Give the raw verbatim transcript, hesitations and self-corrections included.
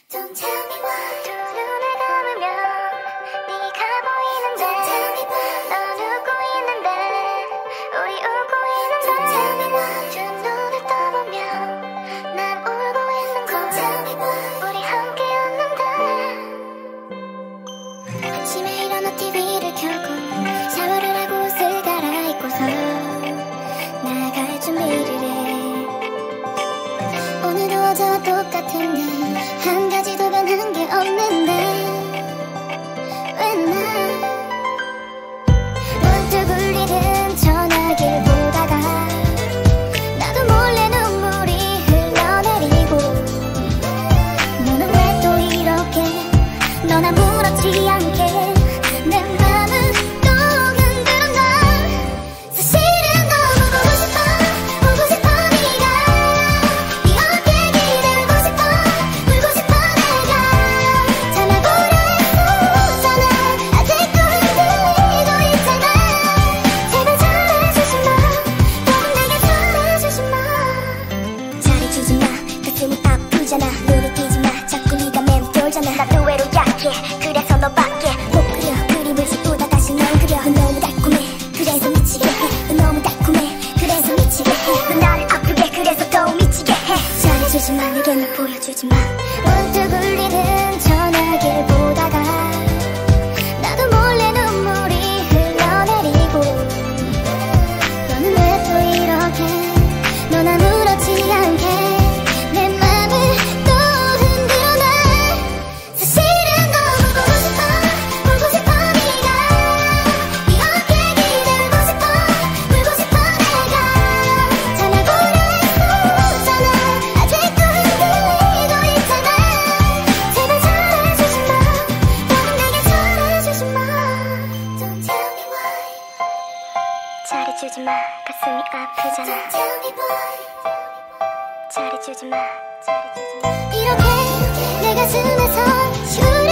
Don't tell me why. 두 눈을 감으면 네가 보이는데 Don't tell me why. 넌 웃고 있는데 우리 웃고 있는데 Don't tell me why. 두 눈을 떠보면 난 울고 있는 걸 Don't tell me why. 우리 함께였는데 아침에 일어나 티비를 켜고 샤워를 하고 옷을 갈아입고서 나갈 준비를 해. 오늘도 어제와 똑같은데 한 가지도 변한 게 없는데 왜 난 문득 울리는 전화기를 보다가 나도 몰래 눈물이 흘러내리고 너는 왜 또 이렇게 넌 아무렇지 않게 내 맘은 또 흔들어 난 사실은 너무 보고 싶어 보고 싶어 네가 네 어깨 기대고 싶어 울고 싶어 내가 참아보려 했었잖아 아직도 흔들리고 있잖아 제발 잘해주지 마 넌 내게 잘해주지 마 자리 주지 마 가슴이 아프잖아 눈이 뜨지 마 자꾸 네가 맴돌잖아 나도 외로 약해 그래서 너밖에 못 그려 그림을 씌우다 다시 널 그려 넌 너무 달콤해 그래서 미치게 해넌 너무 달콤해 그래서 미치게 해넌 나를 아프게 그래서 더 미치게 해 잘해주지 마 내게는 보여주지 마 문득 울리는 전화기를 보다가 나도 몰래 눈물이 흘러내리고 너는 왜 또 이렇게 넌 아무렇지 않게 내 맘을 또 흔들어 놔 사실은 너무 보고 싶어 보고 싶어 네가 네 어깨 기대고 싶어 울고 싶어 내가 참아보려 했었잖아 아직도 흔들리고 있잖아 제발 잘해주지 마 너는 내게 잘해주지 마 Don't tell me why 잘해주지 마 가슴이 아프잖아 Don't tell me why 잘해주지 마 잘해주지 마 이렇게 내 가슴에서